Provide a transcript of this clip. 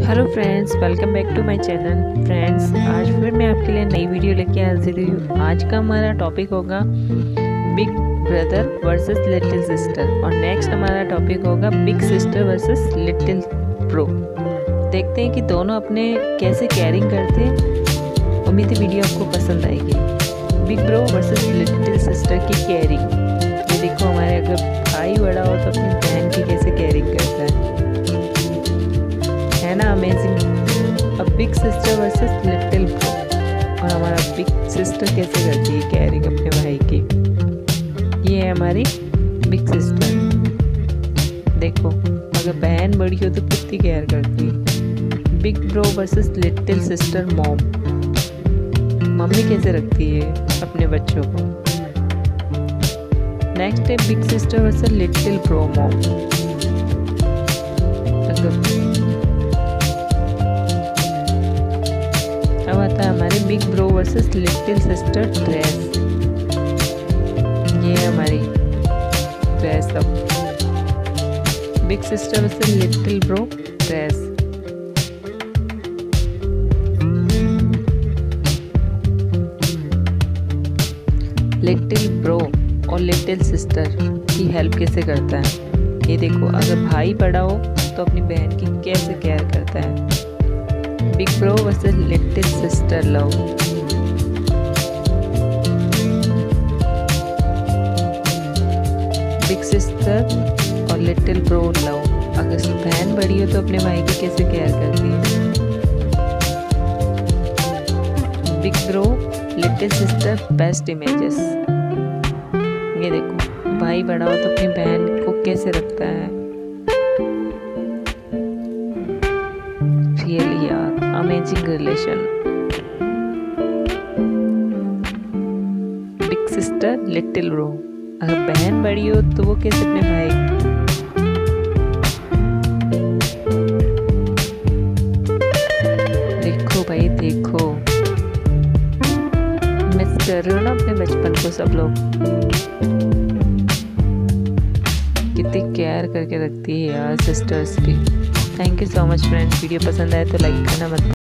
Hello friends, welcome back to my channel. Friends, आज फिर मैं आपके लिए नई वीडियो लेके हाजिर हुई हूँ। आज का हमारा टॉपिक होगा big brother versus little sister और नेक्स्ट हमारा टॉपिक होगा big sister versus little bro. देखते हैं कि दोनों अपने कैसे केयरिंग करते हैं। उम्मीद है वीडियो आपको पसंद आएगी। Big bro versus little sister की केयरिंग। ये देखो, हमारे अगर भाई बड़ा हो तो अपनी बहन की कैसे केयरिंग करता है ना। अमेजिंग। अब big sister versus little bro और हमारा बिग सिस्टर कैसे करती है केयरिंग अपने भाई की। ये है हमारी बिग सिस्टर। देखो, अगर बहन बड़ी हो तो कितनी केयर करती है। Big bro versus little sister mom. Mummy कैसे रखती है अपने बच्चों को। नेक्स्ट है big sister versus little bro mom. अब आता है हमारे big bro versus little sister dress. ये है हमारी ड्रेस। अब big sister versus little bro dress. Little bro और लिटिल सिस्टर की हेल्प कैसे करता है। ये देखो, अगर भाई बड़ा हो तो अपनी बहन की कैसे केयर करता है। Big bro versus little sister love. Big sister और लिटिल ब्रो लव। अगर बहन बड़ी हो तो अपने भाई की कैसे केयर करती है। Big bro little sister best images. ये देखो, भाई बड़ा हो तो अपनी बहन को कैसे रखता है। रियली यार, amazing relation. Big sister little bro. अगर बहन बड़ी हो तो वो कैसे अपने भाई। देखो भाई, देखो, मिस कर रहे हो ना अपने बचपन को सब लोग। कितनी केयर करके रखती है यार सिस्टर्स की। Thank you so much friends. Video पसंद आए तो लाइक करना मत